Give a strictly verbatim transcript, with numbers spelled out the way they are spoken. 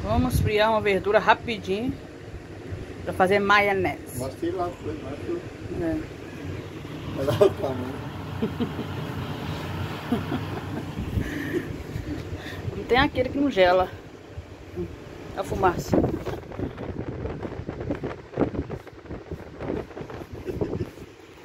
Vamos esfriar uma verdura rapidinho pra fazer maionese. Mostrei lá, foi, mas foi. É. Vai dar o tamanho. Não tem aquele que não gela. A fumaça.